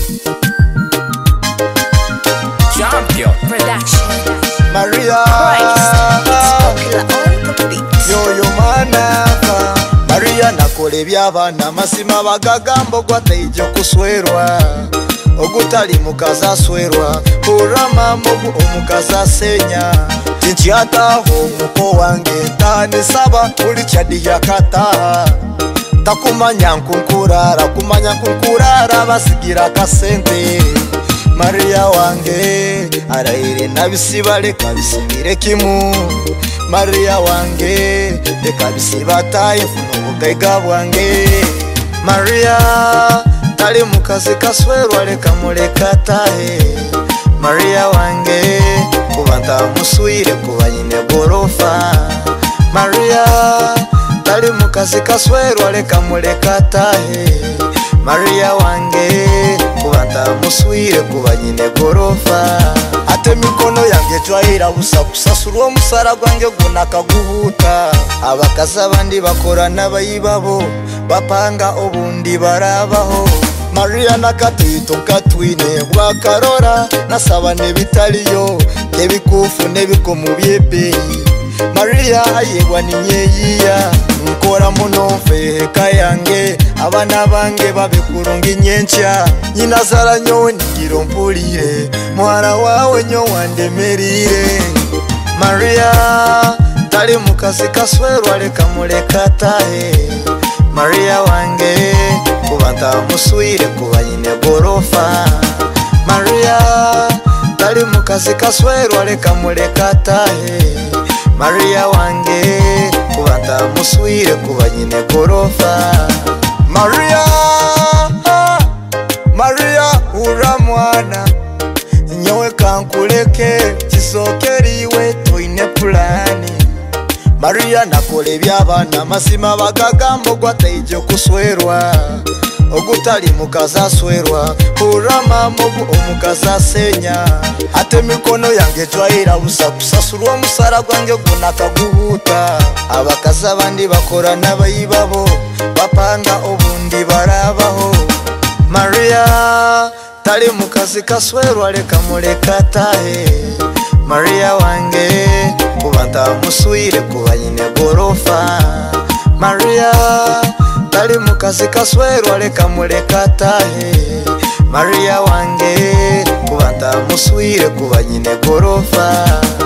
Champion Production. Maria Yoyo manafa Maria nakole by'abaana masima bagagambo gwataijo kuswerwa ogutali mukaza swerwa kurama mugu omukaza senya tinchataho muko wange ntane saba uli chadi yakata takumanya nkunkurara kumanya nkunkurara basigira kasente Maria wange araire nabisiba leka bisibire kimu Maria wange leka bisibataye funo bugaiga bwange Maria tali mukazi kaswerwa leka muleka tahe Maria wange kubanta muswire kuba nyine gorofa Maria tali mukazi kaswerwa leka muleka tahe Maria wange kubanta muswire kuba nyine gorofa ate mikono yange twaira busa kusasura omusara gwange gunaka guhuta abakazi abandi bakora n'abayibabo bapanga obundi barabaho Maria nakatwito katwine bwakarora nasaba nebitaliyo nebikufu nebikomu byebeyi Maria ayegwa ninyeyiya nkora muno mfeheka yange abana bange babekurunga inyencha nyina zara nyo nigiro mpulire mwana wawe nyo wandemerire Maria tali mukazi kaswerwa leka muleka tahe Maria wange kubanta muswire kuba nyine gorofa Maria tali mukazi kaswerwa leka muleka tahe Maria wange kubanta muswire kuba nyine gorofa Maria Maria ura mwana nyowe kankuleke kisokeriwe toine plani Maria nakole by'abaana masima bagagambo gwataijo kuswerwa ogutali mukaza swerwa kurama mugu omukaza senya ate mikono yange twaira busa kusasura omusara gwange gunaka guhuta abakazi abandi bakora n'abayibabo bapanga obundi barabaho Maria tali mukazi kaswerwa leka muleka tahe Maria wange kubanta muswire kuba nyine gorofa Maria tali mukazi kaswerwa leka muleka tahe Maria wange kubanta muswire kuba nyine gorofa